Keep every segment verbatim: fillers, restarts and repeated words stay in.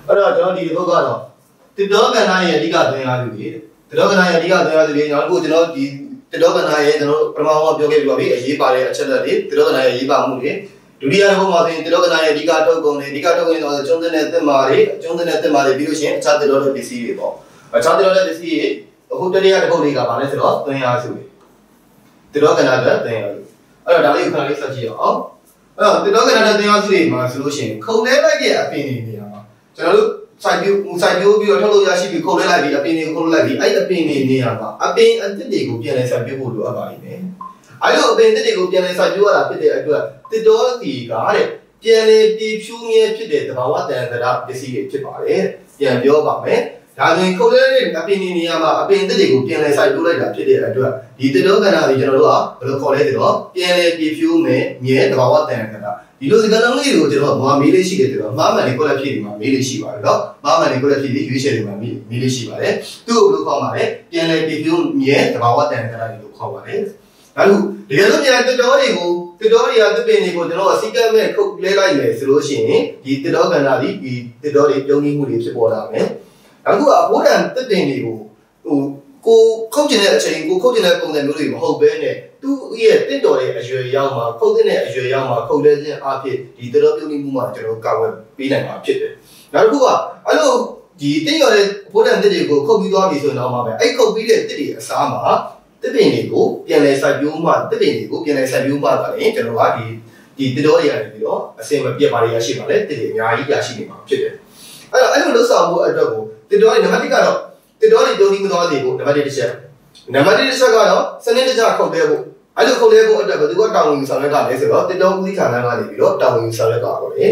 အဲ့တော့ကျွန်တော်ဒီဘုတ်ကတော့တစ်တော်ကဏ္ဍရဲ့အဓိကသွင်းအားစုတွေတစ်တော်ကဏ္ဍရဲ့အဓိကသွင်းအားစုတွေနောက်တစ်ခုကျွန်တော်ဒီတစ်တော်ကဏ္ဍရဲ့ကျွန်တော်ပထမဆုံးပြောခဲ့ပြီးပါပြီအရေးပါတဲ့အချက်လက်တွေတစ်တော်ကဏ္ဍရဲ့အရေးပါမှုတွေဒုတိယတစ်ခုမှာဆိုရင်တစ်တော်ကဏ္ဍရဲ့အဓိကထုတ်ကုန်တွေအဓိကထုတ်ကုန်တွေဆိုတော့ကျုံးတဲ့တက်မာတွေကျုံးတဲ့တက်မာတွေပြီးလို့ရှိရင်အခြားတစ်တော်တဲ့ပစ္စည်းတွေပေါ့အခြားတစ်တော်တဲ့ပစ္စည်းတွေအခုတတိယတစ်ခုတွေကပါလဲဆိုတော့သွင်းအားစုတွေတစ်တော်ကဏ္ဍအတွက်သွင်းအားစုအဲ့တော့ဒါလေးကိုခဏလေးဆက်ကြည့်အောင်အဲ့တော့တစ်တော်ကဏ္ဍတဲ့သွင်းအားစုတွေမှာဆိုလို့ရှိရင်ခုံလဲလိုက်တဲ့အပင်တွေနေရာမှာကျွန်တော်တို့စိုက်ပြိုးစိုက်ပြိုးပြီးတော့ထုတ်လို့ရရှိပြီးခုံလဲလိုက်ပြီးအပင်တွေကိုခုံလိုက်ပြီးအဲ့အပင်တွေနေရာမှာအပင်အသစ်တွေကိုပြန်လဲစိုက်ပြိုးဖို့လိုအပ်ပါလိမ့်မယ်အဲ့လိုအပင်အသစ်တွေကိုပြန်လဲစိုက်ပြိုးရတာဖြစ်တဲ့အတွက်တစ်တော်စီကတဲ့ပြန်လဲပြည့်ဖြူးမြဲဖြစ်တဲ့သဘာဝတန်တရာပစ္စည်းတွေဖြစ်ပါတယ်ပြန်ပြောပါမယ်ဒါဆိုရင်ခုံလဲတဲ့အပင်တွေနေရာမှာအပင်အသစ်တွေကိုပြန်လဲစိုက်ပြိုးလိုက်တာဖြစ်တဲ့အတွက်ဒီတစ်တော်ကဏ္ဍတွေကျွန်တော်တို့ကဘယ်လိုခေါ်လဲဆိုတော့ပြန်လဲပြည့်ဖြူးမယ်မြဲသဘာဝတန်တရာဒီလိုစကားလုံးလေးတွေကိုကျွန်တော်ကဘာမေးလေးရှိတယ်ဆိုတော့မားမှန်လေးကိုလည်းဖြည့်ဒီမှာမေးလေးရှိပါတယ်နော်မားမှန်လေးကိုလည်းဖြည့်ဒီရွေးချယ်ဒီမှာမေးမေးလေးရှိပါတယ်သူ့ကိုဘယ်လိုခေါ်မှာလဲပြန်လဲပြည့်ဖြူးမြဲသဘာဝတန်တရာတွေလို့ခေါ်ပါတယ်နောက်တစ်ခုတကယ်လို့ပြန်တစ်တော်တွေကိုတစ်တော်တွေကသစ်ပင်တွေကိုကျွန်တော်ကစီကံမဲ့ခုတ်လဲလိုက်မယ်ဆိုလို့ရှိရင်ဒီတစ်တော်ကဏ္ဍဒီဒီတစ်တော်တွေပြုံးကြီးမှုတွေဖြစ်ပေါ်လာမယ်နောက်တစ်ခုအဘိုးတန်သစ်ပင်တွေကိုဟိုကိုခုတ်ကျင်တဲ့အချိန်ကိုခုတ်ကျင်တဲ့ပုံစံမျိုးတွေမဟုတ်ဘဲနဲ့သူ့ရဲ့တင့်တော်တဲ့အရွယ်ရောက်မှာခုတ်တဲ့အရွယ်ရောက်မှာခုတ်လဲခြင်းအဖြစ်ဒီတတော်ပြုံးမှုမှာကျွန်တော်ကာဝယ်ပေးနိုင်မှာဖြစ်တယ်။နောက်တစ်ခုကအဲ့လိုဒီတင့်တော်တဲ့ဘိုးတန်တစ်တွေကိုခုတ်ပြီးသွားပြီဆိုရင်တော့မှပဲအဲ့ခုတ်ပြီးတဲ့တစ်တွေအစားမှာတစ်ပင်တွေကိုပြန်လဲစိုက်ပျိုးမှတစ်ပင်တွေကိုပြန်လဲစိုက်ပျိုးမှပါလေကျွန်တော်ကဒီဒီတတော်တွေရတယ်ပြီးတော့အစင်မပြတ်ပါလေရရှိပါလေတစ်တွေအများကြီးရရှိနေမှာဖြစ်တယ်။အဲ့တော့အဲ့လိုလှုပ်ဆောင်မှုအတွက်ကိုတတော်တွေနံပါတ်တစ်ကတော့တတော်တွေပြုံးပြီးမသွားသေးဘူးနံပါတ်တစ်တစ်ချက်နံပါတ်တစ်တစ်ချက်ကတော့စနစ်တကျခုတ်လဲဖို့အဲ့လိုခုတ်လဲဖို့အတွက်ဘယ်သူကတောင်းဝင်ဆောင်ရွက်ကလဲဆိုတော့တတော်ဦးစီးဌာနကနေပြီးတော့တောင်းဝင်ဆောင်ရွက်ကပါလေ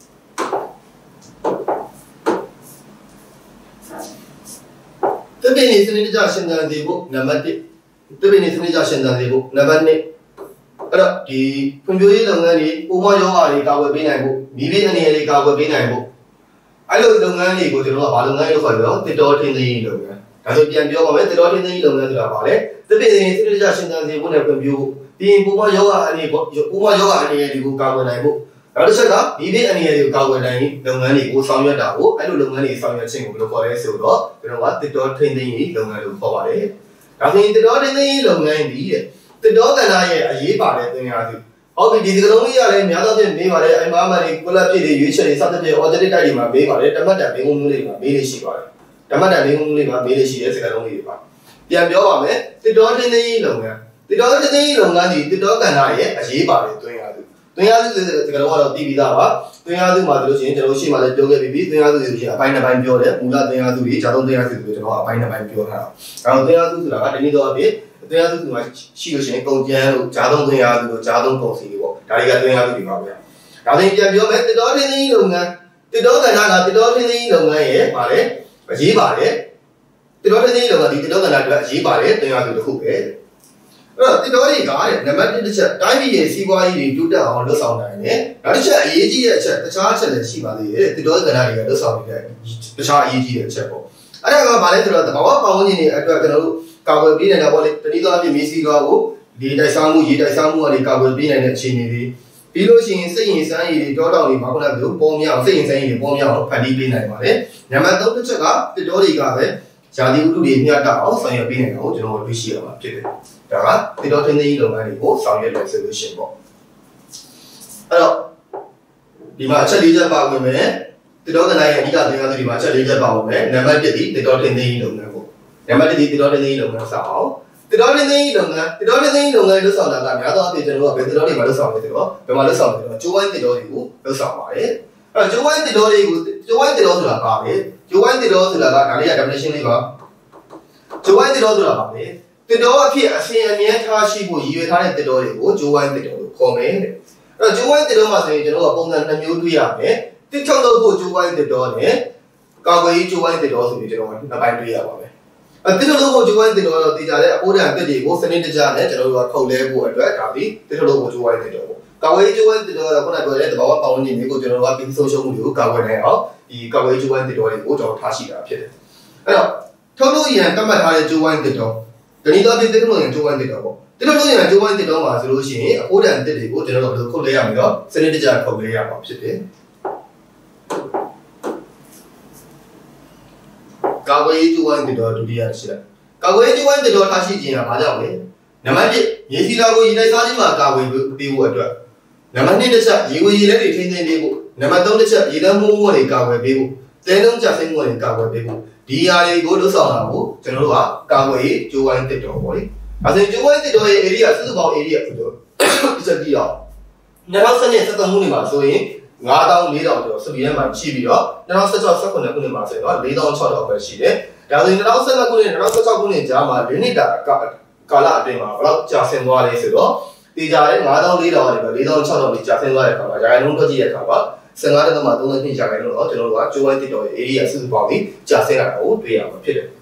တပင်းနေစနစ်တကျရှင်းသန်သေးဖို့နံပါတ်တစ်တပင်းနေစနစ်တကျရှင်းသန်သေးဖို့နံပါတ်နှစ်အဲ့တော့ဒီဖွံ့ဖြိုးရေးလုပ်ငန်းတွေပုံမှန်ရောဂါတွေကာကွယ်ပေးနိုင်ဖို့မိဘအနေနဲ့ကာကွယ်ပေးနိုင်ဖို့အဲ့လိုလုပ်ငန်းတွေကိုကျွန်တော်ကဘာလုပ်ငန်းလို့ခေါ်လဲတစ်တော်ထင်းသိမ်းလုပ်ငန်းဒါဆိုပြန်ပြောပါမယ်တစ်တော်ထင်းသိမ်းလုပ်ငန်းဆိုတာပါလေတပင်းနေစနစ်တကျရှင်းသန်သေးဖို့နဲ့ဖွံ့ဖြိုးပြီးပုံမှန်ရောဂါအနေပေါ့ပုံမှန်ရောဂါအနေတွေကိုကာကွယ်နိုင်ဖို့နောက်တစ်ချက်ကမိဘအနေတွေကိုကာကွယ်နိုင်လုပ်ငန်းတွေကိုဆောင်ရွက်တာကိုအဲ့လိုလုပ်ငန်းတွေဆောင်ရွက်ခြင်းကိုဘယ်လိုခေါ်လဲဆိုတော့ကျွန်တော်ကတစ်တော်ထင်းသိမ်းလုပ်ငန်းလို့ခေါ်ပါတယ်ဒါဆိုရင်တစ်တော်ထင်းသိမ်းလုပ်ငန်းဒီတဲ့တစ်တော်ကဏ္ဍရဲ့အရေးပါတဲ့သင်္ဃာစုဟုတ်ပြီဒီစကလုံးလေးရလဲများသောဖြင့်မေးပါတယ်အမှားမှန်တွေကိုလက်ဖြစ်တွေရွေးချယ်တွေစသဖြင့် objective တိုက်တွေမှာမေးပါတယ်တမတ်တန်မေးခွန်းမျိုးတွေမှာမေးလို့ရှိပါတယ်တမတ်တန်မေးခွန်းမျိုးတွေမှာမေးလို့ရှိတဲ့စကလုံးလေးတွေပါပြန်ပြောပါမယ်တစ်တော်ထင်းသိမ်းလုပ်ငန်းတစ်တော်ထင်းသိမ်းလုပ်ငန်းဒီတစ်တော်ကဏ္ဍရဲ့အရေးပါတဲ့သင်္ဃာစုသင်္ဃာစုစကလုံးကတော့သိပြီးသားပါသင်္ဃာစုမှာဆိုလို့ရှိရင်ကျွန်တော်ရှေ့မှာလည်းပြောခဲ့ပြီးပြီသင်္ဃာစုဆိုရင်အပိုင်းတစ်ပိုင်းပြောတယ်မူလသင်္ဃာစုတွေဇာတုံးသင်္ဃာစုတွေကျွန်တော်အပိုင်းတစ်ပိုင်းပြောထားတာအဲတော့သင်္ဃာစုဆိုတာကဒီနေ့တော့အဖြစ်သင်္ဃာစုမှာရှိလို့ရှိရင်ကုန်ကျန်းလို့ဇာတုံးသင်္ဃာစုလို့ဇာတုံးကုန်စီတွေပေါ့ဒါတွေကသင်္ဃာစုတွေပါဗျာဒါဆိုရင်ပြန်ပြောမယ်တစ်တော်ထင်းသိမ်းလုပ်ငန်းတစ်တော်ကဏ္ဍကတစ်တော်ထင်းသိမ်းလုပ်ငန်းရဲ့ပါလေအရေးပါတယ်တစ်တော်ထင်းသိမ်းလုပ်ငန်းဒီတစ်တော်ကဏ္ဍအတွက်အရေးပါတယ်သင်္ဃာစုတစ်ခုပဲအဲ့တော့တစ်တော်တွေကတဲ့နံပါတ်တစ်တစ်ချက်တိုင်းပြည်ရဲ့စီးပွားရေးတွေတိုးတက်အောင်လုပ်ဆောင်နိုင်တယ်နောက်တစ်ချက်အရေးကြီးတဲ့အချက်တခြားအချက်လည်းရှိပါသေးတယ်တစ်တော်ကဏ္ဍတွေကလုပ်ဆောင်နေတဲ့တခြားအရေးကြီးတဲ့အချက်ပေါ့အဲ့ဒါကဘာလဲဆိုတော့သဘာဝပတ်ဝန်းကျင်တွေအတွက်ကျွန်တော်တို့ကာကွယ်ပေးနေတာပေါ့လေတနည်းအားဖြင့်မြေစီကားကိုလေတိုက်စားမှုရေတိုက်စားမှုကနေကာကွယ်ပေးနိုင်တဲ့အခြေအနေတွေပြီးလို့ရှိရင်စိတ်ရင်စမ်းရည်တွေတောတောင်တွေမှာခုနကပြောပေါ်မြောက်စိတ်ရင်စမ်းရည်တွေပေါ်မြောက်အောင်ဖန်တီးပေးနိုင်ပါတယ်နံပါတ်သုံးတစ်ချက်ကတစ်တော်တွေကပဲဇာတိဥတုတွေမျှတအောင်ဆောင်ရွက်ပေးနိုင်တာကိုကျွန်တော်တို့တွေ့ရှိရမှာဖြစ်တယ်ဒါကတစ်တော်ထင်းသိမ်းလုပ်ငန်းတွေကိုဆောင်ရွက်တဲ့ solution ပေါ့အဲ့တော့ဒီမှာအချက်လေးချက်ပါဝင်မယ်တစ်တော်ကဏ္ဍရဲ့အဓိကသင်္ဃာစုဒီမှာအချက်လေးချက်ပါဝင်မယ်နံပါတ်တစ်ဒီတစ်တော်ထင်းသိမ်းလုပ်ငန်းပေါ့နံပါတ်တစ်ဒီတစ်တော်ထင်းသိမ်းလုပ်ငန်းဆောင်အောင်တစ်တော်ထင်းသိမ်းလုပ်ငန်းတစ်တော်ထင်းသိမ်းလုပ်ငန်းလုပ်ဆောင်တာကများသောအားဖြင့်ကျွန်တော်တို့ကဘယ်တစ်တော်တွေမှာလုပ်ဆောင်လဲဆိုတော့ဘယ်မှာလုပ်ဆောင်လဲဆိုတော့ကျိုးဝိုင်းတစ်တော်တွေကိုလုပ်ဆောင်ပါတယ်အဲ့တော့ကျိုးဝိုင်းတစ်တော်တွေကိုကျိုးဝိုင်းတစ်တော်ဆိုတာပါပဲကျိုးဝိုင်းတစ်တော်ဆိုတာကဒါလေးက definition လေးပါကျိုးဝိုင်းတစ်တော်ဆိုတာပါပဲတစ်တော်အဖြစ်အစဉ်အမြဲထားရှိဖို့ရည်ရွယ်ထားတဲ့တစ်တော်တွေကိုကျိုးဝိုင်းတစ်တော်လို့ခေါ်မယ်တဲ့အဲ့တော့ကျိုးဝိုင်းတစ်တော်မှာဆိုရင်ကျွန်တော်ကပုံစံနှစ်မျိုးတွေ့ရမယ်တစ်ချုပ်လို့ဖို့ကျိုးဝိုင်းတစ်တော်နဲ့ကာကွယ်ရေးကျိုးဝိုင်းတစ်တော်ဆိုပြီးကျွန်တော်နှစ်ပိုင်းတွေ့ရပါမယ်အဲ့တစ်ချုပ်လို့ဖို့ကျိုးဝိုင်းတစ်တော်တော့သိကြတယ်အပိုးတန်တစ်တွေကိုစနစ်တကျနဲ့ကျွန်တော်တို့ကခုတ်လဲဖို့အတွက်ဒါပြီးတစ်ချုပ်လို့ဖို့ကျိုးဝိုင်းတစ်တော်ပေါ့ကာကွယ်ရေးကျိုးဝိုင်းတစ်တော်ကတော့ခုနပြောတဲ့သဘာဝပတ်ဝန်းကျင်တွေကိုကျွန်တော်တို့ကပြီးဆုံးရှုံးမှုတွေကိုကာကွယ်နိုင်အောင်ဒီကာကွယ်ရေးကျိုးဝိုင်းတစ်တော်တွေကိုကျွန်တော်ထားရှိတာဖြစ်တယ်အဲ့တော့ထုတ်လို့ရန်တတ်မှတ်ထားတဲ့ကျိုးဝိုင်းတစ်တော်တနည်းအားဖြင့်တစ်ထုတ်လို့ရန်ကျိုးဝိုင်းတစ်တော်ပေါ့တစ်ထုတ်လို့ရန်ကျိုးဝိုင်းတစ်တော်မှာဆိုလို့ရှိရင်အပိုးတန်တစ်တွေကိုကျွန်တော်တို့ခုတ်လဲရမယ်တော့စနစ်တကျခုတ်လဲရမှာဖြစ်တယ်ကာကွယ်ရေးကျိုးဝိုင်းတစ်တော်ဒုတိယရှိတယ်ကာကွယ်ရေးကျိုးဝိုင်းတစ်တော်ထားရှိခြင်းကဘာကြောင့်လဲနံပါတ် 1 ရေစီတာကိုရေတိုက်စားခြင်းမှာကာကွယ်ပေးဖို့အတွက်နံပါတ် 2 တစ်ချက်ရေဝေရေလက်တွေထိန်းသိမ်းပေးဖို့နံပါတ် 3 တစ်ချက်ရေလက်မှုမှုတွေကာကွယ်ပေးဖို့တဲလုံးကြဆင်းမှုတွေကာကွယ်ပေးဖို့ဒီအရာတွေကိုလှုပ်ဆောင်တာကိုကျွန်တော်တို့ကကာကွယ်ရေးကျိုးဝိုင်းတစ်တော်ပေါ့လေအဲဒါကျိုးဝိုင်းတစ်တော်ရဲ့ area စုစုပေါင်း area ဆိုတော့ဒီစက်ကြီးအောင်နှစ်ထောင်ဆယ်နဲ့ဆက်သွယ်မှုတွေမှာဆိုရင်ငါးသောင်းလေးထောင်ကျော်စပီရဲမှာရှိပြီးတော့နှစ်ထောင်ဆယ်၆ ဆယ့်ခုနှစ်ခုနှစ်မှာဆိုရင်တော့လေးသောင်းခြောက်ထောင်ပဲရှိတယ်ဒါဆိုရင်နှစ်ထောင်ဆယ်နှစ်ခုနှစ်နှစ်ထောင်ဆယ်၆ခုနှစ်ကြားမှာလေးနှစ်တာကာလအတွင်းမှာဘယ်လောက်ကြာဆင်းသွားလဲဆိုတော့တေချာရဲ့ငါးသောင်းလေးထောင်ကနေပြီးလေးသောင်းခြောက်ထောင်လေးကြာဆင်းသွားတဲ့အခါမှာရာခိုင်နှုန်းတွက်ကြည့်တဲ့အခါမှာဆယ်ငါးဒသမသုံး၂ ရာခိုင်နှုန်းတော့ကျွန်တော်တို့ကကျိုးဝိုင်းတစ်တော်ရဲ့ area စုစုပေါင်းပြီးကြာဆင်းလာတာကိုတွေ့ရမှာဖြစ်တယ်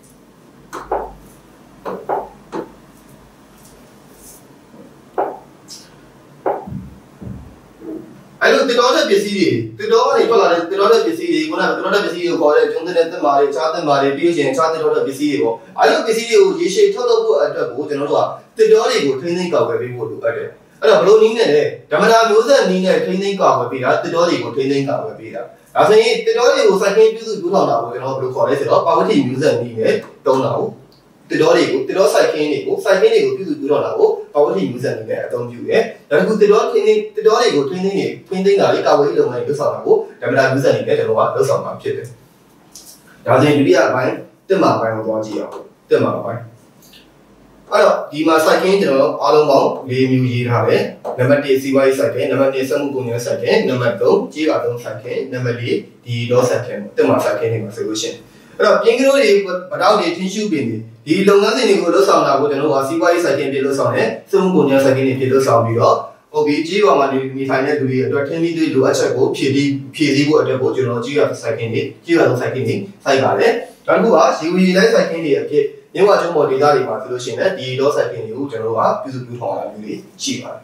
အဲ့လိုတစ်တော်တဲ့ပစ္စည်းတွေတစ်တော်ကနေထွက်လာတဲ့တစ်တော်တဲ့ပစ္စည်းတွေခုနကတစ်တော်တဲ့ပစ္စည်းတွေကိုခေါ်တဲ့ကျုံးတဲ့တက်မာတွေခြားတက်မာတွေပြီးရင်ခြားတစ်တော်တဲ့ပစ္စည်းတွေပေါ့အဲ့လိုပစ္စည်းတွေကိုရေရှည်ထုတ်လုပ်ဖို့အတွက်ကိုကျွန်တော်တို့ကတစ်တော်တွေကိုထိန်းသိမ်းကာကွယ်ပေးဖို့လိုအပ်တယ်အဲ့တော့ဘလို့နည်းနဲ့လဲဓမ္မတာမျိုးဆက်နည်းနဲ့ထိန်းသိမ်းကာကွယ်ပေးတာတစ်တော်တွေကိုထိန်းသိမ်းကာကွယ်ပေးတာဒါဆိုရင်တစ်တော်တွေကိုစိုက်ခင်းပြုစုပြုထောင်တာကိုကျွန်တော်ဘယ်လိုခေါ်လဲဆိုတော့ပါဝတိမျိုးဆက်နည်းနဲ့တုံးတာကိုတစ်တော်တွေကိုတစ်တော်စိုက်ခင်းတွေကိုစိုက်ခင်းတွေကိုပြုစုပြုထောင်တာကိုပါဝတိမျိုးဆက်နည်းနဲ့အသုံးပြုတယ်ဒါကတစ်တော်ထိန်းသိမ်းတစ်တော်တွေကိုထိန်းသိမ်းနေထိန်းသိမ်းတာလေးကာကွယ်ရေးလုပ်ငန်းတွေလုပ်ဆောင်တာကိုဓမ္မတာမျိုးဆက်နည်းနဲ့ကျွန်တော်ကလုပ်ဆောင်မှာဖြစ်တယ်ဒါဆိုရင်ဒုတိယအပိုင်းတက်မှာပိုင်းကိုသွားကြည့်အောင်တက်မှာပိုင်းအဲ့တော့ဒီမှာစိုက်ခင်းကျွန်တော်အားလုံးပေါင်း၄မျိုးရေးထားတယ်နံပါတ် 1 စီးပွားရေးစိုက်ခင်းနံပါတ် 2 စက်မှုကုန်ကျစိုက်ခင်းနံပါတ် 3 ကြေးပါသုံးစိုက်ခင်းနံပါတ် 4 ဒီတော့စိုက်ခင်းတက်မှာစိုက်ခင်းနေမှာဆိုလို့ရှိရင်အဲ့တော့ပြင်းကလေးတွေဗတောက်တွေထင်းရှုပင်တွေဒီလုပ်ငန်းစဉ်တွေကိုလှုပ်ဆောင်တာကိုကျွန်တော်ကစီးပွားရေးစိုက်ခင်းပြလှုပ်ဆောင်တယ်စက်မှုကုန်ကျစိုက်ခင်းတွေပြလှုပ်ဆောင်ပြီးတော့ဟုတ်ပြီကြေးပါမှာနေနေထိုင်တဲ့လူတွေအတွက်ထင်းပြီးတွေလိုအပ်ချက်ကိုဖြည့်ပြီးဖြည့်ဆည်းဖို့အတွက်ကိုကျွန်တော်ကြေးရစိုက်ခင်းတွေကြေးပါသုံးစိုက်ခင်းတွေစိုက်ပါတယ်ဒါတစ်ခုကရေဝီလိုက်စိုက်ခင်းတွေအဖြစ်မြဝကျုံးပေါ်ဒေသတွေမှာဆိုလို့ရှိရင်လည်းဒီတော့စိုက်ခင်းတွေကိုကျွန်တော်တို့ကပြုစုပြုထောင်လာမျိုးတွေရှိပါတယ်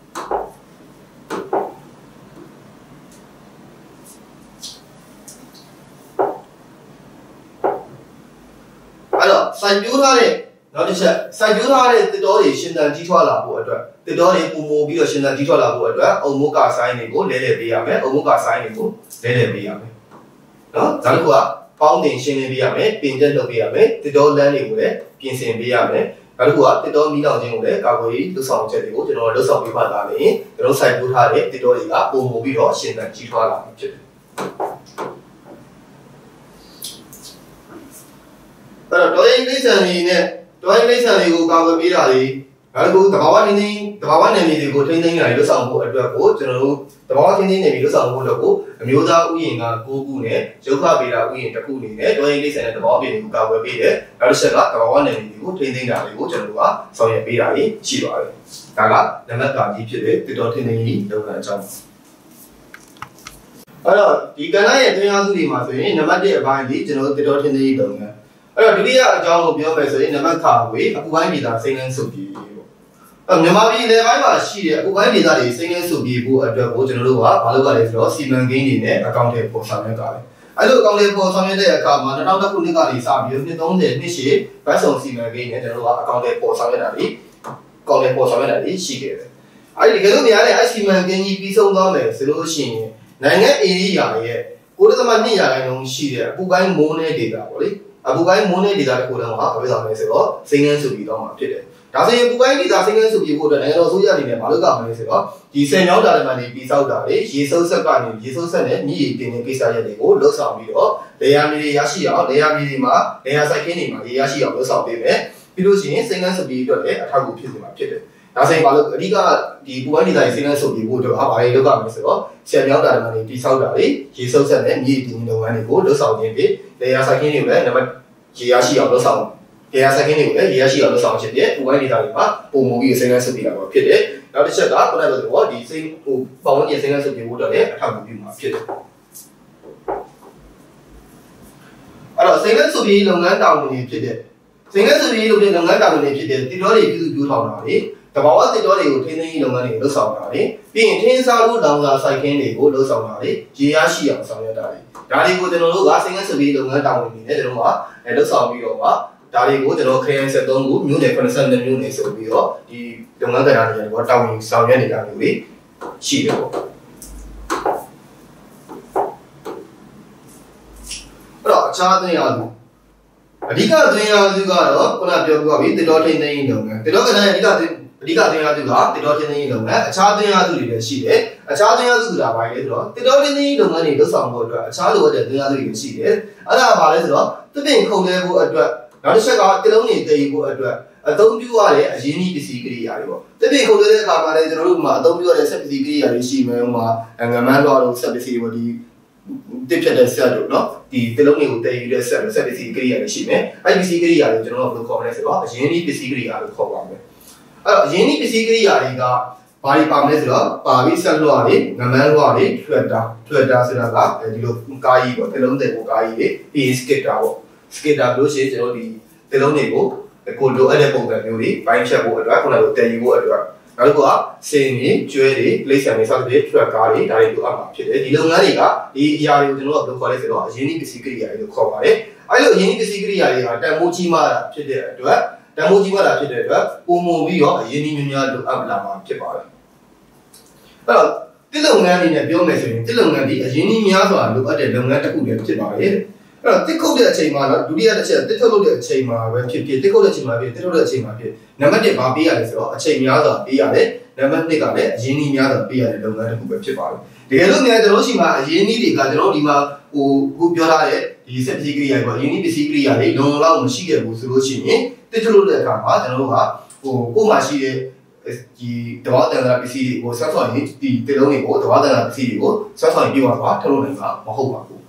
အဲ့တော့စိုက်ပျိုးထားတဲ့နောက်တစ်ချက်စိုက်ပျိုးထားတဲ့တစ်တော်တွေရှင်သန်ကြီးထွားလာဖို့အတွက်တစ်တော်တွေပုံမူပြီးတော့ရှင်သန်ကြီးထွားလာဖို့အတွက်အုံမုတ်ကဆိုင်းတွေကိုလဲလဲပေးရမယ်အုံမုတ်ကဆိုင်းတွေကိုလဲလဲပေးရမယ်နော်ဒါတစ်ခုကပေါင်းတင်ရှင်းလင်းပေးရမယ်ပင်ကျက်လုပ်ပေးရမယ်တစ်တော်လမ်းတွေကိုလည်းပြင်ဆင်ပေးရမယ်နောက်တစ်ခုကတစ်တော်မီးလောင်ခြင်းကိုလည်းကာကွယ်ရေးလှုပ်ဆောင်ချက်တွေကိုကျွန်တော်လှုပ်ဆောင်ပေးမှသာလေကျွန်တော်စိုက်ပျိုးထားတဲ့တစ်တော်တွေကပုံမူပြီးတော့ရှင်သန်ကြီးထွားလာမှာဖြစ်တယ်အဲ့တော့တော်ရင်ကိစ္စတွေနဲ့တော်ရင်ကိစ္စတွေကိုကာကွယ်ပေးတာတွေနောက်တစ်ခုတဘာဝထင်းထင်းတဘာဝနယ်မြေတွေကိုထိန်းသိမ်းတာတွေလှုပ်ဆောင်ဖို့အတွက်ကိုကျွန်တော်တို့တဘာဝထင်းထင်းနယ်မြေလှုပ်ဆောင်ဖို့အတွက်ကိုအမျိုးသားဥယျာဉ်က၉ခုနဲ့ရုက္ခဗေဒဥယျာဉ်တစ်ခုအနေနဲ့တော်ရင်ကိစ္စနဲ့တဘာဝပြည်တွေကိုကာကွယ်ပေးတယ်နောက်တစ်ချက်ကတဘာဝနယ်မြေတွေကိုထိန်းသိမ်းတာတွေကိုကျွန်တော်တို့ကဆောင်ရွက်ပေးတာတွေရှိပါတယ်ဒါကနံပါတ်ကကြီးဖြစ်တဲ့တစ်တော်ထင်းထင်းကြီးလုပ်ငန်းအကြောင်းအဲ့တော့ဒီကဏ္ဍရဲ့တွင်းအားစုတွေမှာဆိုရင်နံပါတ် ၁ အပိုင်းဒီကျွန်တော်တို့တစ်တော်ထင်းထင်းကြီးလုပ်ငန်းအဲ့တော့ဒုတိယအကြောင်းကိုပြောမယ်ဆိုရင်နံပါတ်ခါဝေးအပူပိုင်းဒေသစိမ့်လန်းစုပ်ပြီးပေါ့အဲ့မြန်မာပြည်လေပိုင်းမှာရှိတဲ့အပူပိုင်းဒေသတွေစိမ့်လန်းစုပ်ပြီးဖို့အတွက်ကိုကျွန်တော်တို့ကဘာလုပ်ရလဲဆိုတော့စီမံကိန်းတွေနဲ့အကောင့်တွေပေါ်ဆောင်ရတာလေအဲ့လိုအကောင့်တွေပေါ်ဆောင်ရတဲ့အခါမှာ၂၀၀၁ခုနှစ်ကနေစပြီးနှစ်သုံးဆယ်နှစ်ရှည်ဘတ်ဆောင်စီမံကိန်းနဲ့ကျွန်တော်တို့ကအကောင့်တွေပေါ်ဆောင်ရတာလေအကောင့်တွေပေါ်ဆောင်ရတာလေရှိခဲ့တယ်အဲ့ဒီကလေးများတဲ့အဲ့စီမံကိန်းကြီးပြီးဆုံးသွားမယ်ဆိုလို့ရှိရင်နိုင်ငံဧရိယာရဲ့ကိုယ်တသမနှစ်ရာခိုင်နှုန်းရှိတဲ့အပူပိုင်းမိုးနဲ့ဒေတာပေါ့လေအပူပိုင်းမိုးနဲ့ဒေတာတစ်ခုလုံးကဘာဖြစ်ဆောင်လဲဆိုတော့စိမ့်နှန်းစုပြီးတော့မှာဖြစ်တယ်ဒါဆိုရင်ပူပိုင်းဒေတာစိမ့်နှန်းစုပြီးဖို့အတွက်နိုင်ငံတော်အစိုးရအနေနဲ့မလုပ်ကြမလဲဆိုတော့ဒီဆယ်မြောင်းတာတွေမှာနေပြီးစောက်တာလေရေစုပ်ဆက်ကနေရေစုပ်ဆက်နဲ့မြည်ရည်တင်တဲ့ကိစ္စရပ်တွေကိုလှုပ်ဆောင်ပြီးတော့လေယာမြေတွေရရှိအောင်လေယာမြေတွေမှာလေယာစိုက်ခင်းတွေမှာရေရရှိအောင်လှုပ်ဆောင်ပေးမယ်ပြီးလို့ရှိရင်စိမ့်နှန်းစုပြီးအတွက်လည်းအထောက်အကူဖြစ်စေမှာဖြစ်တယ်ဒါဆိုရင်ဘာလို့အဓိကဒီပူပိုင်းဒေတာစိမ့်နှန်းစုပြီးဖို့အတွက်ဘာတွေလုပ်ကြမလဲဆိုတော့ဆယ်မြောင်းတာတွေမှာနေပြီးစောက်တာလေရေစုပ်ဆက်နဲ့မြည်ရည်တင်တဲ့လုပ်ငန်းတွေကိုလှုပ်ဆောင်ခြင်းပြီးလေယာစိုက်ခင်းတွေလည်းနံပါတ်ရေရရှိအောင်လှုပ်ဆောင်ရေရစိုက်ခင်းတွေကိုလည်းရေရရှိအောင်လှုပ်ဆောင်ခြင်းဖြစ်ပူပိုင်းဒေတာတွေမှာပုံမူပြီးစိမ့်နှန်းစုပြီးလာမှာဖြစ်တယ်နောက်တစ်ချက်ကခုနကပြောဒီစိမ့်ဟိုပေါင်းရင်စိမ့်နှန်းစုပြီးဖို့အတွက်လည်းအထောက်အကူပြုမှာဖြစ်တယ်အဲ့တော့စိမ့်နှန်းစုပြီးလုပ်ငန်းတာဝန်တွေဖြစ်တဲ့စိမ့်နှန်းစုပြီးလုပ်တဲ့လုပ်ငန်းတာဝန်တွေဖြစ်တဲ့တိတော်တွေပြုစုပြောထောင်တာတွေတဘာဝတိတော်တွေကိုထိန်းသိမ်းရေးလုပ်ငန်းတွေလှုပ်ဆောင်တာတွေပြီးရင်ထင်းစားဖို့တောင်စာစိုက်ခင်းတွေကိုလှုပ်ဆောင်တာတွေရေရရှိအောင်ဆောင်ရွက်တာတွေဒါတွေကိုကျွန်တော်တို့ကစိမ့်နှန်းစုပြီးလုပ်ငန်းတာဝန်တွေနဲ့ကျွန်တော်တို့ကလှုပ်ဆောင်ပြီးတော့မှဒါတွေကိုကျွန်တော်ခရိုင်ဆက်သုံးခုမြို့နယ်၇၂မြို့နယ်ဆိုပြီးတော့ဒီလုပ်ငန်းကဏ္ဍတွေကိုတာဝန်ဆောင်ရွက်နေတာမျိုးတွေရှိတယ်ပေါ့အဲ့တော့အခြားတင်ရလို့အဓိကသွင်းအားစုကတော့ခုနပြောပြပါပြီတစ်တော်ထိန်းသိမ်းရေးလုပ်ငန်းတစ်တော်ကလည်းအဓိကအဓိကသွင်းအားစုကတစ်တော်ထိန်းသိမ်းရေးလုပ်ငန်းအခြားသွင်းအားစုတွေလည်းရှိတယ်အခြားသွင်းအားစုဆိုတာဘာလဲဆိုတော့တစ်တော်ထိန်းသိမ်းရေးလုပ်ငန်းတွေလုပ်ဆောင်ဖို့အတွက်အခြားလိုအပ်တဲ့သွင်းအားစုတွေရှိတယ်အဲ့ဒါဘာလဲဆိုတော့သပင်ခုံလဲဖို့အတွက်နောက်တစ်ချက်ကတစ်လုံးတွေတည်ဖို့အတွက်အသုံးပြုရတဲ့အရင်းကြီးပစ္စည်းကိရိယာတွေပေါ့တပိခုံလဲတဲ့အခါမှာလည်းကျွန်တော်တို့မှာအသုံးပြုရတဲ့ဆက်ပစ္စည်းကိရိယာတွေရှိမယ်ဟိုမှာငမန်းတော်တို့ဆက်ပစ္စည်းတွေဒီတစ်ဖြတ်တဲ့ဆက်တို့เนาะဒီတလုံးတွေကိုတည်ယူတဲ့ဆက်ဆက်ပစ္စည်းကိရိယာတွေရှိမယ်အဲ့ဒီပစ္စည်းကိရိယာတွေကျွန်တော်တို့ဘယ်လိုခေါ်မလဲဆိုတော့အရင်းကြီးပစ္စည်းကိရိယာလို့ခေါ်ပါမယ်အဲ့တော့အရင်းကြီးပစ္စည်းကိရိယာတွေကဘာတွေပါမလဲဆိုတော့ပါပြီးဆက်လွှာတွေငမန်းလွှာတွေထွတ်တာထွတ်တာဆိုတာကဒီလိုကားကြီးပေါ့တလုံးတဲ့ကိုကားကြီးတွေပြီးစကစ်တာပေါ့စကစ်တာလို့ရှိရင်ကျွန်တော်ဒီတလုံးတွေကိုကိုလိုအပ်တဲ့ပုံစံမျိုးတွေပိုင်းဖြတ်ဖို့အတွက်ခုနကတည်ယူဖို့အတွက်နောက်တစ်ခုကစင်တွေကျွဲတွေလိမ့်ဆန်တွေစသဖြင့်ထွတ်ကားတွေဒါတွေလိုအပ်မှာဖြစ်တယ်ဒီလုပ်ငန်းတွေကဒီအရာတွေကိုကျွန်တော်တို့ဘယ်လိုခေါ်လဲဆိုတော့အရင်းနှီးပစ္စည်းကိရိယာတွေလို့ခေါ်ပါတယ်အဲ့လိုအရင်းနှီးပစ္စည်းကိရိယာတွေကတန်ဖိုးကြီးမားတာဖြစ်တဲ့အတွက်တန်ဖိုးကြီးမားတာဖြစ်တဲ့အတွက်ပုံမပြီးတော့အရင်းနှီးများများလိုအပ်လာမှာဖြစ်ပါတယ်အဲ့တော့တစ်လုပ်ငန်းတွေနဲ့ပြောမယ်ဆိုရင်တစ်လုပ်ငန်းဒီအရင်းနှီးများစွာလိုအပ်တဲ့လုပ်ငန်းတစ်ခုလည်းဖြစ်ပါတယ်အဲ့တော့တစ်ခုတ်တဲ့အချိန်မှာတော့ဒုတိယတစ်ချက်တစ်ထုတ်လုပ်တဲ့အချိန်မှာပဲဖြစ်ဖြစ်တစ်ခုတ်တဲ့အချိန်မှာဖြစ်တစ်ထုတ်လုပ်တဲ့အချိန်မှာဖြစ်နံပါတ်တစ်ဘာပေးရလဲဆိုတော့အချိန်များစွာပေးရတယ်နံပါတ်နှစ်ကလည်းအရင်းနှီးများစွာပေးရတဲ့လုပ်ငန်းတစ်ခုပဲဖြစ်ပါတယ်တကယ်လို့များကျွန်တော်ရှိမှာအရင်းနှီးတွေကကျွန်တော်ဒီမှာဟိုခုပြောထားတဲ့ဒီစက်ပစ္စည်းကိရိယာပေါ့အရင်းနှီးပစ္စည်းကိရိယာတွေလုံလောက်မရှိခဲ့ဘူးဆိုလို့ရှိရင်တစ်ထုတ်လုပ်တဲ့အခါမှာကျွန်တော်တို့ကဟိုကိုယ်မှာရှိတဲ့ဒီတဘာတန်တာပစ္စည်းတွေကိုဆက်ဆောင်ရင်ဒီတလုံးတွေကိုတဘာတန်တာပစ္စည်းတွေကိုဆက်ဆောင်ရင်ပြပါပါထုတ်လုပ်နိုင်မှာမဟုတ်ပါဘူး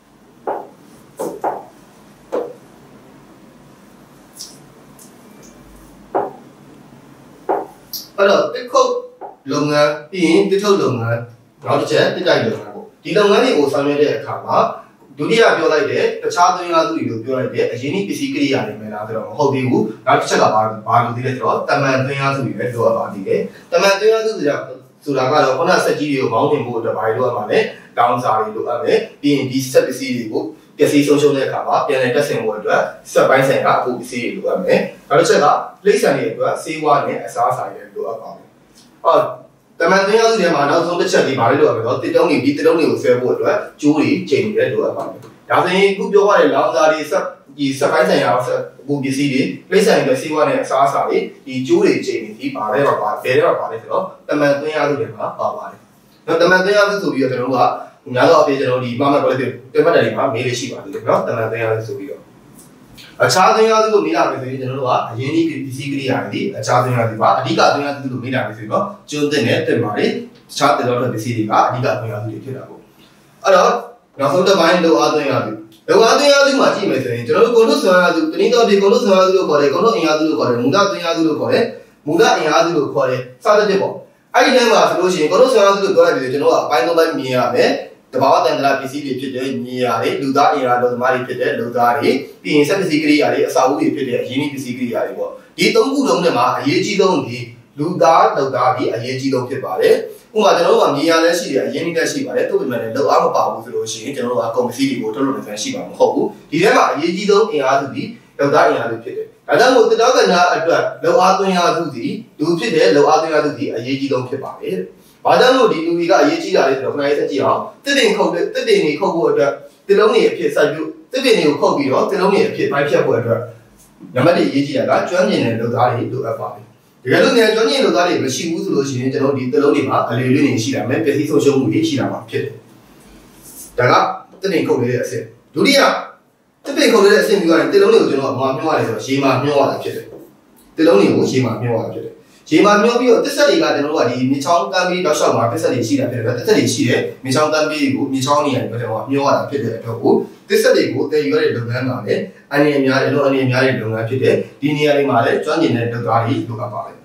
အဲ့တော့တစ်ခုတ်လုပ်ငန်းပြီးရင်တစ်ထုတ်လုပ်ငန်းနောက်တစ်ချက်တစ်တိုက်လုပ်ငန်းပေါ့ဒီလုပ်ငန်းတွေကိုဆောင်ရွက်တဲ့အခါမှာဒုတိယပြောလိုက်တဲ့တခြားသွင်းအားစုတွေလို့ပြောလိုက်တဲ့အရင်းနှီးပစ္စည်းကိရိယာတွေမယ်လားဆိုတော့မဟုတ်သေးဘူးနောက်တစ်ချက်ကဘာဘာလို့ဒီလဲဆိုတော့တမန်သွင်းအားစုတွေပဲလိုအပ်ပါသေးတယ်တမန်သွင်းအားစုဆိုတာဆိုတာကတော့ခုနဆက်ကြီးတွေကိုမောင်းတင်ဖို့အတွက်ဘာလို့လိုအပ်မှာလဲတောင်းစာတွေလိုအပ်မယ်ပြီးရင်ဒီဆက်ပစ္စည်းတွေကိုပစ္စည်းဆုံးရှုံးတဲ့အခါမှာပြန်လည်တက်ဆင်ဖို့အတွက်ဆက်ပိုင်းဆိုင်ရာအခုပစ္စည်းတွေလိုအပ်မယ်နောက်တစ်ချက်ကလိမ့်ဆန်တွေအတွက်စေဝါနဲ့အစားအစာတွေလိုအပ်ပါမယ်အော်တမန်သွင်းအားစုတွေမှာနောက်ဆုံးတစ်ချက်ဒီဘာလို့လိုအပ်လဲဆိုတော့တစ်တုံးတွေဒီတစ်တုံးတွေကိုဆွဲဖို့အတွက်ကျိုးတွေချိန်တွေလိုအပ်ပါမယ်ဒါဆိုရင်ခုပြောရတဲ့လောင်စာတွေဆက်ဒီဆက်ပိုင်းဆိုင်ရာအခုပစ္စည်းတွေလိမ့်ဆန်တွေစေဝါနဲ့အစားအစာတွေဒီကျိုးတွေချိန်တွေဒီဘာလဲပါပါဘယ်တော့ပါလဲဆိုတော့တမန်သွင်းအားစုတွေမှာပါပါတယ်နော်တမန်သွင်းအားစုဆိုပြီးတော့ကျွန်တော်တို့ကများသောအားဖြင့်ကျွန်တော်ဒီမမပြောလိုက်တဲ့တပတ်တယ်မှာမေးလေးရှိပါသေးတယ်နော်တမန်သွင်းအားစုဆိုပြီးတော့အခြားသွင်းအားစုလို့မေးလာမယ်ဆိုရင်ကျွန်တော်တို့ကအရင်းနှီးပစ္စည်းကိရိယာတွေအခြားသွင်းအားစုပါအဓိကသွင်းအားစုလို့မေးလာမယ်ဆိုတော့ကျွန်းတဲ့နဲ့တက်ပါတယ်အခြားတက်တော့ပစ္စည်းတွေကအဓိကသွင်းအားစုတွေဖြစ်တာပေါ့အဲ့တော့နောက်ဆုံးတစ်ပိုင်းလောအားသွင်းအားစုလောအားသွင်းအားစုမှာကြည့်မယ်ဆိုရင်ကျွန်တော်တို့ကုန်ထုတ်ဆွမ်းအားစုတနည်းတော့ဒီကုန်ထုတ်ဆွမ်းအားစုလို့ခေါ်တယ်ကုန်ထုတ်အင်အားစုလို့ခေါ်တယ်မူလသွင်းအားစုလို့ခေါ်တယ်မူလအင်အားစုလို့ခေါ်တယ်စသဖြင့်ပေါ့အဲ့ဒီထဲမှာဆိုလို့ရှိရင်ကုန်ထုတ်ဆွမ်းအားစုလို့ပြောလိုက်ပြီးကျွန်တော်ကအပိုင်းသုံးပိုင်းမြင်ရမယ်တဘာဝတန်တရာပစ္စည်းတွေဖြစ်တဲ့ညီရာတွေလူသားအင်အားတော်သမားတွေဖြစ်တဲ့လူသားတွေပြီးရင်စက်ပစ္စည်းကိရိယာတွေအစာအုပ်တွေဖြစ်တဲ့အရင်းနှီးပစ္စည်းကိရိယာတွေပေါ့ဒီသုံးခုလုံးထဲမှာအရေးကြီးဆုံးဒီလူသားလူသားဒီအရေးကြီးဆုံးဖြစ်ပါတယ်ဥပမာကျွန်တော်တို့ကညီရာလည်းရှိတယ်အရင်းနှီးလည်းရှိပါတယ်သူ့ပြင်မဲ့လည်းလောက်အားမပါဘူးဆိုလို့ရှိရင်ကျွန်တော်တို့ကကုန်ပစ္စည်းတွေကိုထုတ်လုပ်နေဆိုင်ရှိမှာမဟုတ်ဘူးဒီထဲမှာအရေးကြီးဆုံးအင်အားစုဒီလူသားအင်အားစုဖြစ်တယ်ဒါကြောင့်မို့တတော်ကနာအတွက်လောက်အားသွင်းအားစုဒီလူဖြစ်တဲ့လောက်အားသွင်းအားစုဒီအရေးကြီးဆုံးဖြစ်ပါတယ်ဘာကြောင့်လို့ဒီလူကြီးကအရေးကြီးတာလဲဆိုတော့ခဏလေးဆက်ကြည့်အောင်တစ်တင်ခုတ်တဲ့တစ်တင်တွေခုတ်ဖို့အတွက်တစ်လုံးတွေအဖြစ်စိုက်ပြုတစ်တင်တွေကိုခုတ်ပြီးတော့တစ်လုံးတွေအဖြစ်ပိုင်းဖြတ်ဖို့အတွက်နံပါတ်တစ်အရေးကြီးတာကကျွမ်းကျင်တဲ့လူသားတွေလိုအပ်ပါတယ်တကယ်လို့များကျွမ်းကျင်လူသားတွေမရှိဘူးဆိုလို့ရှိရင်ကျွန်တော်ဒီတစ်လုံးတွေမှာအလေလေးတွေရှိတာမဲ့ပစ္စည်းဆုံးရှုံးမှုတွေရှိတာမှာဖြစ်တယ်ဒါကတစ်တင်ခုတ်နေတဲ့အဆင့်ဒုတိယတစ်တင်ခုတ်နေတဲ့အဆင့်ပြီးတော့တစ်လုံးတွေကိုကျွန်တော်အမှားမျောရတယ်ဆိုတော့ရေမှာမျောရတာဖြစ်တယ်တစ်လုံးတွေကိုရေမှာမျောရတာဖြစ်တယ်ရေမှာမျောပြီးတော့တစ်ဆက်တွေကကျွန်တော်တို့ကဒီမြေချောင်းတန်းပြီးတောက်လျှောက်မှာတစ်ဆက်တွေရှိတာဖြစ်တယ်တစ်ဆက်တွေရှိတယ်မြေချောင်းတန်းပြီးကိုမြေချောင်းနေရာတွေကျွန်တော်ကမျောရတာဖြစ်တဲ့အတွက်ကိုတစ်ဆက်တွေကိုတည်ယူရတဲ့လုပ်ငန်းမှာလည်းအနေအများတယ်လို့အနေအများတဲ့လုပ်ငန်းဖြစ်တယ်ဒီနေရာတွေမှာလည်းကျွမ်းကျင်တဲ့လုပ်သားတွေလိုအပ်ပါတယ်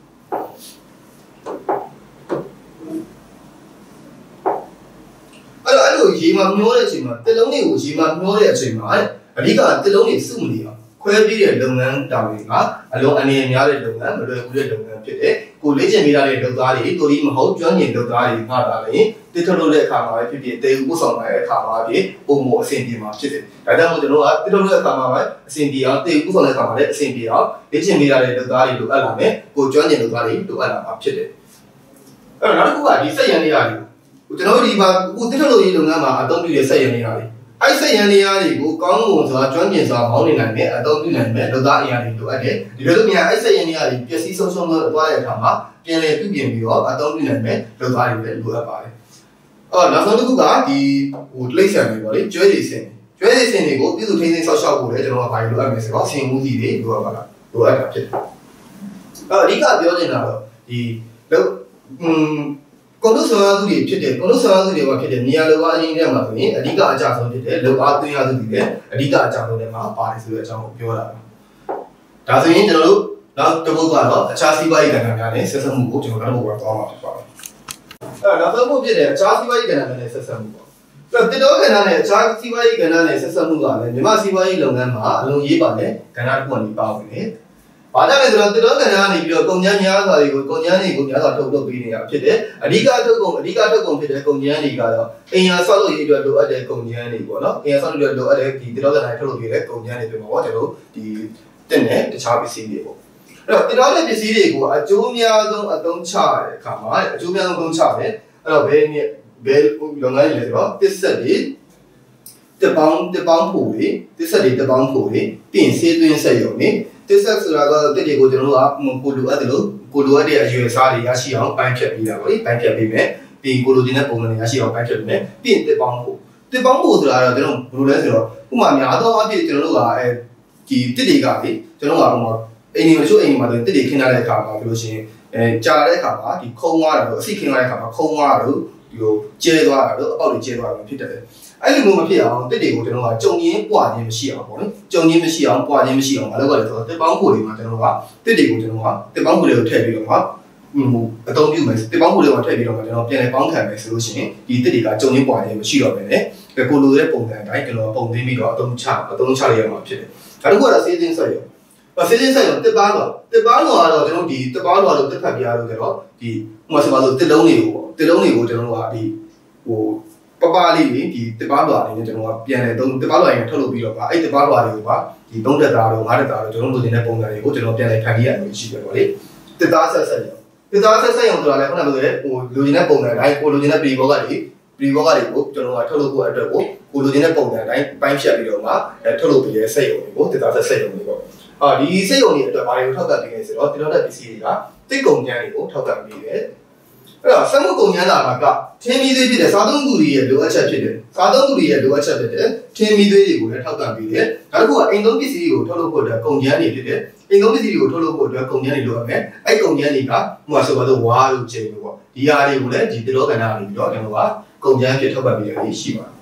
အဲ့တော့အဲ့လိုရေမှာမျောတဲ့အချိန်မှာတစ်လုံးတွေကိုရေမှာမျောတဲ့အချိန်မှာအဓိကတစ်လုံးတွေစုမနေအောင်ခွဲပြီးတဲ့လုပ်ငန်းတာဝန်ကအလုံးအနေအများတဲ့လုပ်ငန်းမလွယ်ကူတဲ့လုပ်ငန်းဖြစ်တယ်ကိုလေ့ကျင့်ပေးထားတဲ့လုပ်သားတွေတိုးပြီးမဟုတ်ကျွမ်းကျင်လုပ်သားတွေငှားလာရင်တစ်ထုတ်လုပ်တဲ့အခါမှာပဲဖြစ်ဖြစ်တေဥဆောင်တဲ့အခါမှာဖြစ်ပုံမအဆင်ပြေမှာဖြစ်တယ်ဒါကြောင့်မို့ကျွန်တော်ကတစ်ထုတ်လုပ်တဲ့အခါမှာပဲအဆင်ပြေအောင်တေဥဆောင်တဲ့အခါမှာလည်းအဆင်ပြေအောင်လေ့ကျင့်ပေးထားတဲ့လုပ်သားတွေလိုအပ်လာမယ်ကိုကျွမ်းကျင်လုပ်သားတွေလိုအပ်လာမှာဖြစ်တယ်အဲ့တော့နောက်တစ်ခုကဒီစက်ရန်တွေရတယ်ကျွန်တော်တို့ဒီမှာအခုတစ်ထုတ်လုပ်ရေးလုပ်ငန်းမှာအသုံးပြုတဲ့စက်ရန်တွေရတယ်အဲ့စိတ်ရန်တရားတွေကိုကောင်းမွန်စွာကျွမ်းကျင်စွာမောင်းနေနိုင်မယ်အသုံးပြုနိုင်မယ်လူသားအရာတွေလိုအပ်တယ်ဒီလိုလိုမြန်အဲ့စိတ်ရန်တရားတွေပျက်စီးဆုံးရှုံးသွားတဲ့အခါမှာပြန်လည်ပြုပြင်ပြီးတော့အသုံးပြုနိုင်မယ်လူသားတွေလည်းလိုအပ်ပါတယ်အော်နောက်ဆုံးတစ်ခုကဒီဟိုလိမ့်ဆန်တွေပေါ့လေကျွဲတွေစင်ကျွဲတွေစင်တွေကိုပြည်သူထိန်းသိမ်းဆောက်ရှောက်ဖို့လည်းကျွန်တော်ကဘာလို့လိုအပ်မယ်ဆိုတော့ဆင်မှုစီတွေလိုအပ်ပါလားလိုအပ်တာဖြစ်တယ်အော်အဓိကပြောချင်တာတော့ဒီလို့อืมကုန်လို့ဆောင်ရသူတွေဖြစ်တယ်ကုန်လို့ဆောင်ရသူတွေကဖြစ်တယ်နေရာလောကအရင်တည်းမှာဆိုရင်အဓိကအကြဆုံးဖြစ်တယ်လောအားသွင်းရသူတွေလည်းအဓိကအကြဆုံးတွေမှာပါတယ်ဆိုတဲ့အကြောင်းကိုပြောတာပါဒါဆိုရင်ကျွန်တော်တို့နောက်တစ်ပုဒ်ကတော့အခြားစီးပွားရေးကဏ္ဍများနဲ့ဆက်စပ်မှုကိုကျွန်တော်တို့ကတော့သွားမှာဖြစ်ပါတယ်အဲ့တော့နောက်ဆုံးဖို့ဖြစ်တယ်အခြားစီးပွားရေးကဏ္ဍများနဲ့ဆက်စပ်မှုပေါ့အဲ့တော့တစ်တော်ကဏ္ဍနဲ့အခြားစီးပွားရေးကဏ္ဍနဲ့ဆက်စပ်မှုကလည်းမြန်မာစီးပွားရေးလုပ်ငန်းမှာအလုံးရေးပါတဲ့ကဏ္ဍတစ်ခုကနေပါဝင်တယ်ဘာကြောင့်လဲဆိုတော့တစ်တော်ကဏ္ဍကနေပြီးတော့ကုန်ကျန်းများစွာတွေကိုကုန်ကျန်းတွေကိုများစွာထုတ်လုပ်ပေးနေတာဖြစ်တယ်အဓိကထုတ်ကုန်အဓိကထုတ်ကုန်ဖြစ်တဲ့ကုန်ကျန်းတွေကတော့အင်အားဆောက်လုပ်ရေးအတွက်လိုအပ်တဲ့ကုန်ကျန်းတွေပေါ့နော်အင်အားဆောက်လုပ်ရေးလိုအပ်တဲ့ဒီတစ်တော်ကဏ္ဍထုတ်လုပ်ပေးတဲ့ကုန်ကျန်းတွေပြင်မှာပေါ့ကျွန်တော်တို့ဒီတက်တဲ့တခြားပစ္စည်းတွေပေါ့အဲ့တော့တစ်တော်တဲ့ပစ္စည်းတွေကိုအကျိုးအများဆုံးအသုံးချရတဲ့အခါမှာအကျိုးအများဆုံးအသုံးချတယ်အဲ့တော့ဘယ်နည်းဘယ်လုပ်ငန်းတွေလဲဆိုတော့တစ်ဆက်တွေတစ်ပေါင်းတစ်ပေါင်းဖို့တွေတစ်ဆက်တွေတစ်ပေါင်းဖို့တွေပြင်ဆေးသွင်းဆက်ရုံတွေတစ်ဆက်ဆိုတာကတစ်တွေကိုကျွန်တော်တို့ကကိုလိုအပ်တယ်လို့ကိုလိုအပ်တဲ့အရွယ်အစားတွေရရှိအောင်ပိုင်းဖြတ်ပေးတာပေါ့လေပိုင်းဖြတ်ပေးမယ်ပြီးကိုလိုချင်တဲ့ပုံစံတွေရရှိအောင်ပိုင်းဖြတ်ပေးမယ်ပြင်တစ်ပေါင်းဖို့တစ်ပေါင်းဖို့ဆိုတာတော့ကျွန်တော်ဘယ်လိုလဲဆိုတော့ဥပမာများသောအားဖြင့်ကျွန်တော်တို့ကအဲဒီတစ်တွေကလေကျွန်တော်ကဟိုအိမ်နေမချို့အိမ်မှာဆိုတစ်တွေခင်းထားတဲ့အခါမှာပြောလို့ရှိရင်အဲကြာတဲ့အခါမှာဒီခုံသွားတာတော့အစိခင်းသွားတဲ့အခါမှာခုံသွားတာလို့ဒီလိုကျဲသွားတာလို့အပေါက်တွေကျဲသွားတာဖြစ်တယ်အဲ့လိုမျိုးမဖြစ်အောင်တစ်တွေကိုကျွန်တော်ကကြုံရင်းပွားခြင်းမရှိအောင်ပေါ့နော်ကြုံရင်းမရှိအောင်ပွားခြင်းမရှိအောင်မလုပ်ရလဲဆိုတော့တစ်ပေါင်းကိုတွေမှာကျွန်တော်ကတစ်တွေကိုကျွန်တော်ကတစ်ပေါင်းကိုတွေကိုထည့်ပြီးတော့မှဟိုအသုံးပြုမယ်တစ်ပေါင်းကိုတွေမှာထည့်ပြီးတော့မှကျွန်တော်ပြန်လည်ပေါင်းခံမယ်ဆိုလို့ရှိရင်ဒီတစ်တွေကကြုံရင်းပွားခြင်းမရှိတော့ဘဲနဲ့ကိုလိုတဲ့ပုံစံအတိုင်းကျွန်တော်ပုံသိမ်းပြီးတော့အသုံးချအသုံးချရရမှာဖြစ်တယ်ဒါတခုကတော့စေးသိမ်းဆက်ရအစေးသိမ်းဆက်ရတစ်ပန်းတော့တစ်ပန်းတော့ကတော့ကျွန်တော်ဒီတစ်ပန်းတော့လို့တစ်ဖက်ပြားလို့ကြတော့ဒီဥပမာဆိုပါဆိုတစ်လုံးတွေကိုပေါ့တစ်လုံးတွေကိုကျွန်တော်ကဒီဟိုပပလေးတွေဒီတပါးလွာတွေနဲ့ကျွန်တော်ကပြန်လဲသုံးတပါးလွာတွေနဲ့ထုတ်လုပ်ပြီးတော့ပါအဲ့တပါးလွာတွေကိုပါဒီသုံးတက်သားတို့ငါးတက်သားတို့ကျွန်တော်တို့လိုချင်တဲ့ပုံစံတွေကိုကျွန်တော်ပြန်လဲဖန်တီးရမျိုးရှိတယ်ပေါ့လေတက်သားဆက်ဆက်ရောတက်သားဆက်ဆက်ရောဆိုတာလည်းခုနကပြောတဲ့ဟိုလိုချင်တဲ့ပုံစံတိုင်းကိုလိုချင်တဲ့ပရီဘောကတွေပရီဘောကတွေကိုကျွန်တော်ကထုတ်လုပ်ဖို့အတွက်ကိုကိုလိုချင်တဲ့ပုံစံတိုင်းပိုင်းဖြတ်ပြီးတော့မှအဲထုတ်လုပ်ပြီးတဲ့စက်ရုံတွေကိုတက်သားဆက်ဆက်ရုံတွေပေါ့အာဒီစက်ရုံတွေအတွက်ဘာတွေကိုထောက်ကန်ပေးလဲဆိုတော့ကျွန်တော်တို့ပစ္စည်းတွေကတစ်ကုန်ကျန်းတွေကိုထောက်ကန်ပေးတယ်အဲ့တော့စက်မှုကုန်ကျန်းလာတာကထင်းမီးသွေးဖြစ်တဲ့စားသုံးသူတွေရဲ့လိုအပ်ချက်ဖြစ်တယ်စားသုံးသူတွေရဲ့လိုအပ်ချက်ဖြစ်တယ်ထင်းမီးသွေးတွေကိုလည်းထောက်ပံ့ပေးတယ်နောက်တစ်ခုကအိမ်သုံးပစ္စည်းတွေကိုထုတ်လုပ်ဖို့အတွက်ကုန်ကျန်းတွေဖြစ်တယ်အိမ်သုံးပစ္စည်းတွေကိုထုတ်လုပ်ဖို့အတွက်ကုန်ကျန်းတွေလိုအပ်မယ်အဲ့ကုန်ကျန်းတွေကဥပမာဆိုပါတော့ဝါတို့ချိန်တို့ပေါ့ဒီဟာတွေကိုလည်းဒီတိရောကဏ္ဍကနေပြီးတော့ကျွန်တော်ကကုန်ကျန်းဖြစ်ထောက်ပံ့ပေးရရှိပါတယ်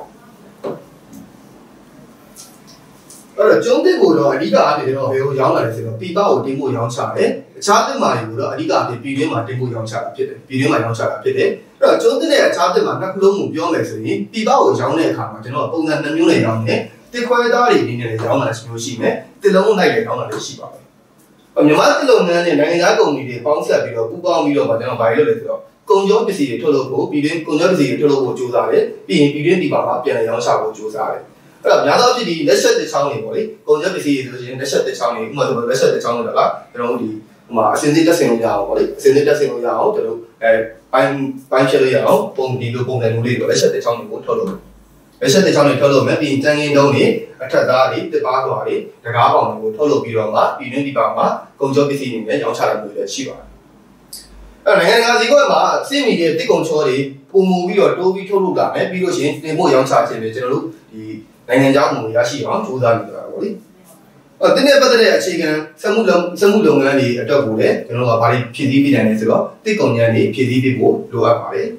အဲ့တော့ကျုံးတစ်ကိုတော့အဓိကအဖြစ်တော့ဘယ်ကိုရောင်းလာလဲဆိုတော့ပြည်ပကိုတင်ဖို့ရောင်းချတယ်အခြားတစ်မှာတွေကိုတော့အဓိကအဖြစ်ပြည်တွင်းမှာတင်ဖို့ရောင်းချတာဖြစ်တယ်ပြည်တွင်းမှာရောင်းချတာဖြစ်တယ်အဲ့တော့ကျုံးတစ်နဲ့အခြားတစ်မှာနှစ်ခုလုံးကိုပြောမယ်ဆိုရင်ပြည်ပကိုရောင်းတဲ့အခါမှာကျွန်တော်ပုံစံနှမျိုးနဲ့ရောင်းတယ်တစ်ခွဲသားတွေအနေနဲ့လည်းရောင်းလာမျိုးရှိမယ်တစ်လုံးလိုက်လည်းရောင်းလာလည်းရှိပါတယ်မြန်မာတစ်လုံးငန်းနဲ့နိုင်ငံခြားကုမ္ပဏီတွေပေါင်းစပ်ပြီးတော့ပူးပေါင်းပြီးတော့ကျွန်တော်ဘာလို့လဲဆိုတော့ကုန်ကျောပစ္စည်းတွေထုတ်လုပ်ဖို့ပြည်တွင်းကုန်ကျောပစ္စည်းတွေထုတ်လုပ်ဖို့ကြိုးစားတယ်ပြီးရင်ပြည်တွင်းဒီပါမှာပြန်လည်ရောင်းချဖို့ကြိုးစားတယ်အဲ့တော့များသောအားဖြင့်ဒီလက်ဆက်တစ်ချောင်းတွေပေါ့လေကုန်ကျပစ္စည်းတွေဆိုရင်လက်ဆက်တစ်ချောင်းတွေဥပမာဆိုလက်ဆက်တစ်ချောင်းတွေကကျွန်တော်တို့ဒီဟိုမှာအစင်းစစ်တက်ဆင်လို့ရအောင်ပေါ့လေအစင်းစစ်တက်ဆင်လို့ရအောင်ကျွန်တော်တို့အဲပိုင်းပိုင်းချက်လို့ရအောင်ပုံဒီလိုပုံစံမျိုးလေးတွေလက်ဆက်တစ်ချောင်းတွေကိုထုတ်လုပ်လက်ဆက်တစ်ချောင်းတွေထုတ်လုပ်မယ်ပြီးရင်တန်ငင်းတုံးတွေအထက်သားတွေတစ်ပါးသွားတွေတကားပေါင်တွေကိုထုတ်လုပ်ပြီးတော့မှပြည်တွင်းဒီပါမှာကုန်ကျပစ္စည်းတွေနဲ့ရောင်းချတာမျိုးတွေရှိပါတယ်အဲ့နိုင်ငံတကာဈေးကွက်မှာအစစ်မီတဲ့တစ်ကုန်ချောတွေပုံမူပြီးတော့တိုးပြီးထုတ်လုပ်လာမယ်ပြီးလို့ရှိရင်တင်ဖို့ရောင်းချခြင်းတွေကျွန်တော်တို့ဒီနိုင်ငံခြားမှုရရှိအောင်ကြိုးစားနေကြတာပေါ့လေအဲ့ဒီနေ့ပတ်သက်တဲ့အခြေခံစက်မှုလုပ်စက်မှုလုပ်ငန်းတွေအတွက်ကိုလည်းကျွန်တော်တို့ကဘာတွေဖြည့်ဆည်းပေးနိုင်လဲဆိုတော့တစ်ကုန်ကျန်းတွေဖြည့်ဆည်းပေးဖို့လိုအပ်ပါတယ်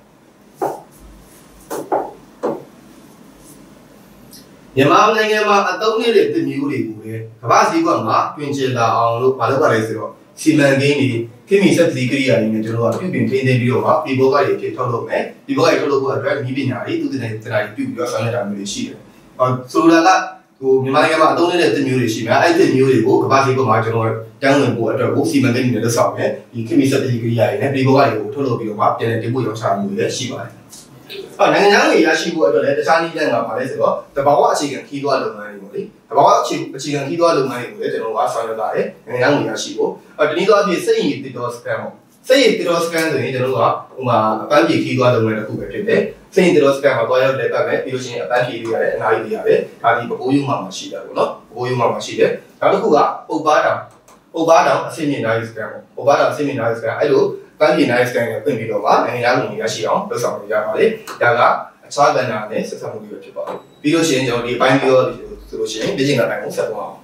မြန်မာနိုင်ငံမှာအသုံးနေတဲ့တစ်မျိုးတွေကိုလည်းကမ္ဘာ့ဈေးကွက်မှာတွင်ကျလာအောင်လို့ဘာလုပ်ရလဲဆိုတော့စီမံကိန်းတွေခိမိစက်သီးကိရိယာတွေနဲ့ကျွန်တော်တို့ကပြုပြင်ထိန်းသိမ်းပြီးတော့မှဒီဘောကတွေဖြစ်ထုတ်လုပ်မယ်ဒီဘောကတွေထုတ်လုပ်ဖို့အတွက်ဤပညာတွေသူတင်တဲ့တရားတွေပြုပြီးတော့ဆောင်ရွက်တာမျိုးတွေရှိတယ်။အော်ဆိုလိုတာကဟိုမြန်မာနိုင်ငံမှာအသုံးနေတဲ့တစ်မျိုးတွေရှိမယ်အဲ့ဒီမျိုးတွေကိုကမ္ဘာ့ဈေးကွက်မှာကျွန်တော်တန်းဝင်ဖို့အတွက်ကိုစီမံကိန်းတွေနဲ့လုပ်ဆောင်မယ်ဒီခိမိစက်သီးကိရိယာတွေနဲ့ဒီဘောကတွေကိုထုတ်လုပ်ပြီးတော့မှပြန်လည်တင်ပို့ရောင်းချမှုတွေရှိပါတယ်။အော်နိုင်ငံသားတွေရရှိဖို့အတွက်လည်းတခြားနည်းလမ်းကပါလဲဆိုတော့တဘာဝအခြေခံခီးသွွားလုပ်ငန်းတွေပေါ့လေတဘာဝအခြေအခြေခံခီးသွွားလုပ်ငန်းတွေကိုလည်းကျွန်တော်ကဆောင်ရွက်တာတယ်နိုင်ငံသားတွေရရှိဖို့အော်ဒီနည်းတော့အဖြစ်စိတ်ရည်တစ်တော်စကန်ပေါ့စိတ်ရည်တစ်တော်စကန်ဆိုရင်ကျွန်တော်ကဟိုမှာအပန်းပြေခီးသွွားလုပ်ငန်းတစ်ခုပဲဖြစ်တယ်စိတ်တော်စကန်မှာတွားရောက်လက်ပတ်မယ်ပြီးလို့ရှိရင်အပန်းဖြေလို့ရတယ်အနားယူရတယ်ဒါဒီဘိုးယူမှာရှိတယ်ပေါ့နော်ဘိုးယူမှာရှိတယ်နောက်တစ်ခုကပုပ်ပါတောင်ပုပ်ပါတောင်အဆင့်မြင့်နားယူစကန်ပေါ့ပုပ်ပါတောင်အဆင့်မြင့်နားယူစကန်အဲ့လိုပန်းဖြေနားယူစကန်ကိုပြင်ပြီးတော့မှနိုင်ငံသားလူမျိုးရရှိအောင်လုပ်ဆောင်ရပါလေဒါကအခြားကဏ္ဍနဲ့ဆက်ဆံမှုတွေဖြစ်ပါတယ်ပြီးလို့ရှိရင်ကျွန်တော်ဒီအပိုင်းပြီးတော့ဆိုလို့ရှိရင်ပြည်ကျင်ကပိုင်းကိုဆက်သွားအောင်